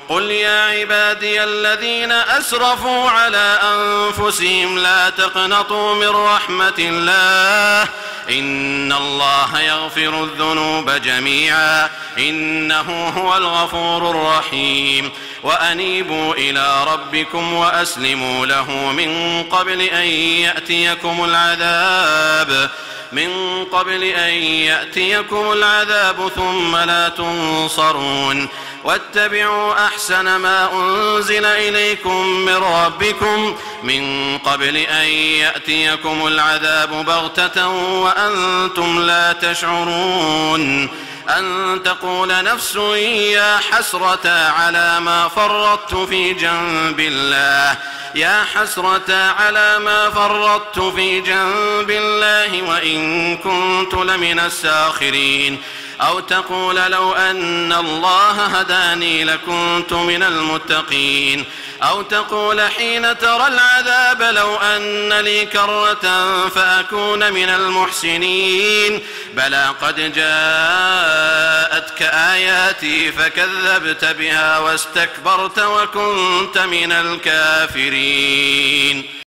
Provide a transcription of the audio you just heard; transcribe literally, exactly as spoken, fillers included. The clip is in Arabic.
قل يا عبادي الذين أسرفوا على أنفسهم لا تقنطوا من رحمة الله إن الله يغفر الذنوب جميعا إنه هو الغفور الرحيم وأنيبوا إلى ربكم وأسلموا له من قبل أن يأتيكم العذاب من قبل أن يأتيكم العذاب ثم لا تنصرون واتبعوا أحسن ما أنزل إليكم من ربكم من قبل أن يأتيكم العذاب بغتة وأنتم لا تشعرون أن تقول نفس يا حسرة على ما فرطت في جنب الله يا حسرة على ما فرطت في جنب الله وإن كنت لمن الساخرين أو تقول لو أن الله هداني لكنت من المتقين أو تقول حين ترى العذاب لو أن لي كرة فأكون من المحسنين بلى قد جاءتك آياتي فكذبت بها واستكبرت وكنت من الكافرين.